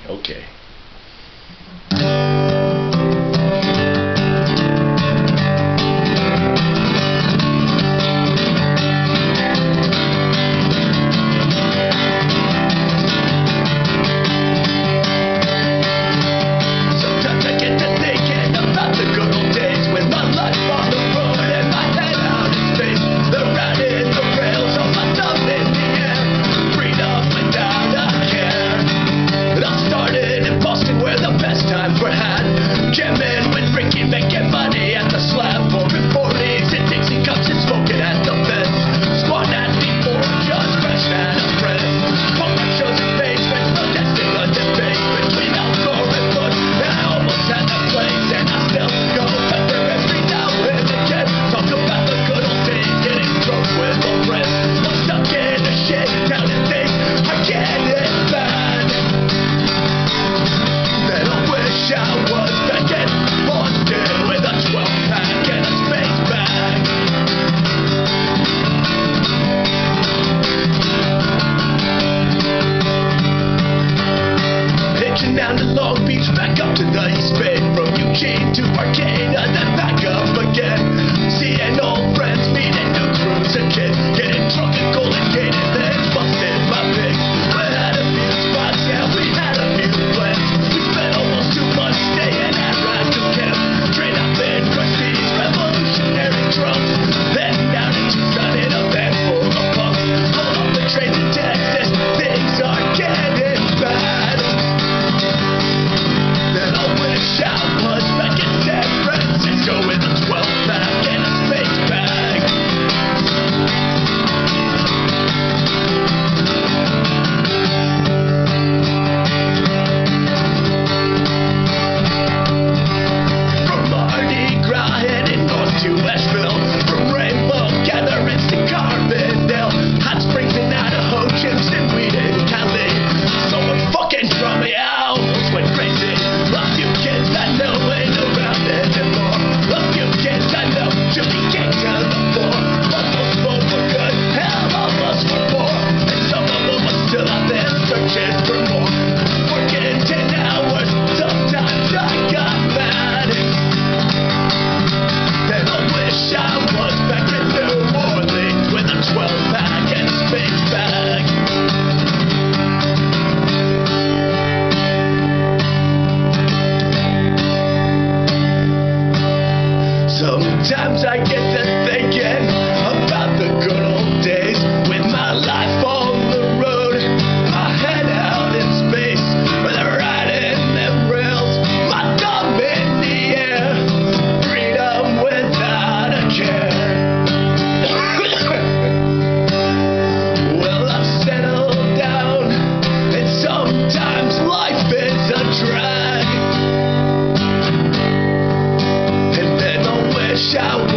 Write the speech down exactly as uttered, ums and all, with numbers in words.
Okay. Jammin with Riki, making money at the slab, pouring forties and dixie cups and smokin at the Fens. Squattin at before just crashin at a friend. Punx shows his basement, protesting a debate between Gore and Bush. And I almost had that place, and I still go back there every now and again. Talk about the good old days, getting drunk with old friends. I'm stuck in a shit town and things are getting bad. Then I wish I was back in London with a twelve pack and a spacebag. Hitchin down to Long Beach, back up to the East Bay. From Eugene to Arcata, then back up again. Seeing old friends, meeting new crews, a kid getting drunk and cold and gated, then busted my pig. We had a few spots, yeah, we had a few plans. We spent almost two months staying at Raccoon Camp. Trainhoppin, crusties, revolutionary drunx. Then down in Tucson in a van full of punks. Hold up the train to Texas, things are getting bad. Then I wish I was back in San Francisco with a twelve pack and a space bag. From Mardi Gras heading north to Asheville. From rainbow gatherings to Carbondale. Hot springs in Idaho, chips and weed in Cali. Someone fucking from me, I almost went crazy. A few kids I know ain't around anymore. A few kids I know should be kicked to the floor. Almost both were good, hell almost were poor. And some of them are still out there searching for more. Working ten hours, sometimes I got mad. Then I wish I was back in New Orleans with a twelve pack and a space bag. Sometimes I get to thinking about the good old days with my life on the road, my head out in space, with a ridin them rails, my thumb in the air, freedom without a care. Well, I've settled down, and sometimes life is a drag. And then I wish I